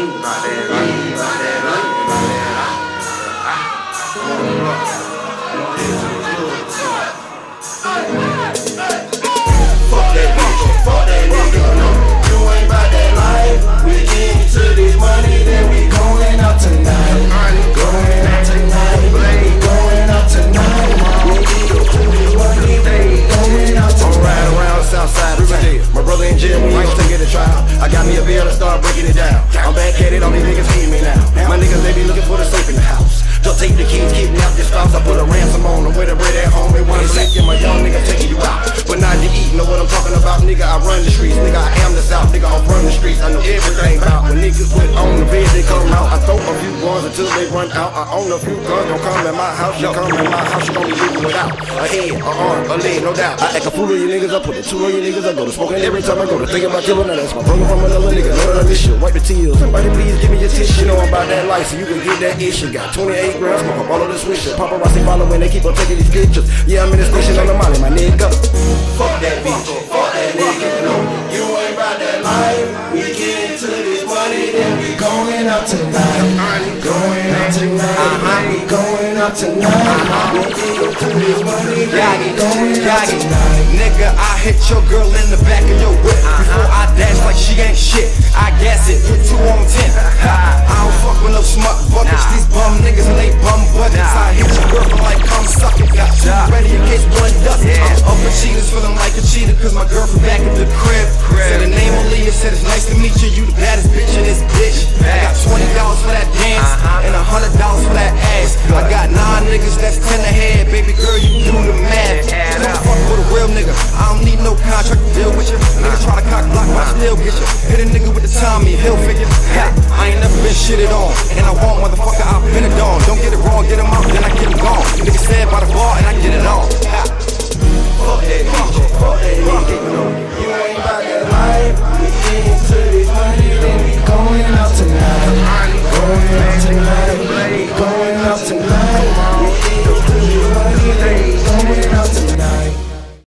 I got me a bill and start breaking it down. I'm back at it, all these niggas hate me now. My niggas, they be looking for the safe in the house. Just take the keys, kidnap the spouse. I put a ransom on them with a bread at home. They want to black and my young nigga taking you out. But not to eat, know what I'm talking about, nigga. I run the streets, nigga. I am the South, nigga. I'm from the streets. I know everything about when niggas put on the bed, they come out. I throw a few guns until they run out. I own a few guns, don't come in my house. You come in my house, you gon' be leaving without a head, a arm, a leg, no doubt. I act a fool of you niggas, I put the two on you niggas. I go to smoking every time I go to thinking about killing. Now that's my brother from another nigga. None of this shit, wipe the tears. Somebody please give me your tissue. You know I'm about that life, so you can get that issue. Got 28 grams, smoke up all of this wishes. Paparazzi following, they keep on taking these pictures. Yeah, I'm in the station on the molly, my nigga. Fuck that bitch, fuck that nigga. No, you ain't about that life. We get into this money, then we going out tonight. Going out tonight. We going out tonight. We get into this money, then we going out tonight. Nigga, I hit your girl in the back of your whip before I dash like she ain't shit. I gas it, put 2 on 10. I don't fuck with no smut buckets. These bum niggas and they bum buckets. I hit your girl like come suck it. Got 2 ready in case one does. I'm up with cheaters, feeling like a cheater, cause my girl from back at the crib said her name Aaliyah, said it's nice to meet you. You the baddest bitch in this bitch. I got $20 for that dance and $100 for that ass. I got 9 niggas that's 10 ahead. Baby girl, you do the math. Don't fuck with a real nigga. I don't need no contract to deal with you. Nigga try to cock block, but I still get you. Hit a nigga with the Tommy Hilfiger. I ain't never been shitted on, and I want motherfucker, I've been a dawn. Don't get it wrong, get him out, then I get him gone. Nigga say